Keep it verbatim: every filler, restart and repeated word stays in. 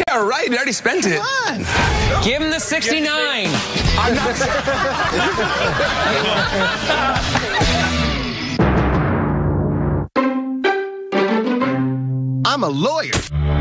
Yeah, right. You already spent it. Come on. Give him the sixty-nine. I'm not. I'm a lawyer.